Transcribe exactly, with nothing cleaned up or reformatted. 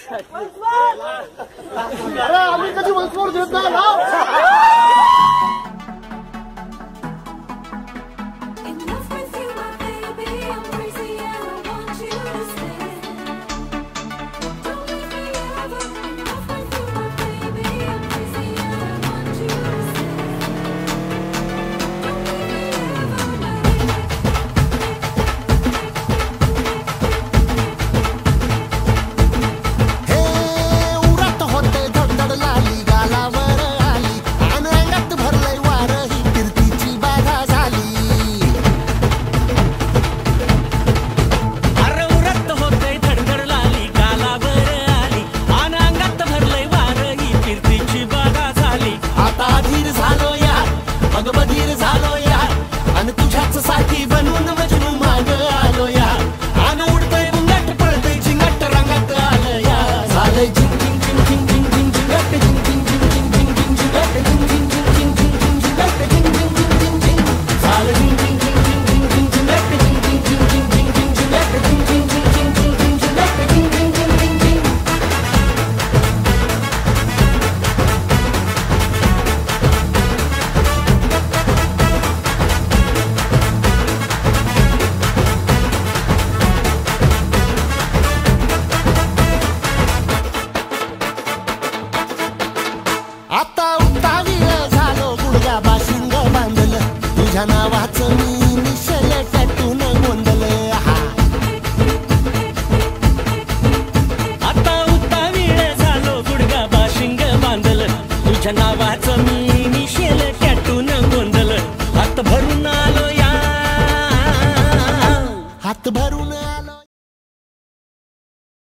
अरे आम्ही कधी वंशवर देत नाही ना. बधीर झालो यार आणि तुझ्याच साठी बनवून मजनू माग आलो यार. आणि उडतय बुंगट पळतय झिंगट रंगात आलं यार. झालंय झिंग झिंग झिंग झिंग झिंग झिंग झिंगट झिंग झिंग झिंग झिंग झिंग झिंग झिंगट झिंग झिंग झिंग झिंग झिंग झिंग झिंगट झिंग झिंग झिंग झिंग झिंग. झालं झिंग झिंग झिंग झिंग झिंग झिंग झिंगट झिंग झिंग झिंग झिंग झिंग झिंग झिंगट झिंग झिंग झिंग झिंग झिंग झिंग झिंग झिंगट झिंग झिंग झिंग झिंग झिंग. आता उत्तावीळ झालो गुडघा बाशिंग बांधलं तुझ्या नावाचं मी निशल टॅटून गोंधलं. आता उत्तावीळ झालो गुडघा बाशिंग बांधलं तुझ्या नावाचं मी निशल टॅटून गोंधलं. हात भरून आलो या हात भरून आलो.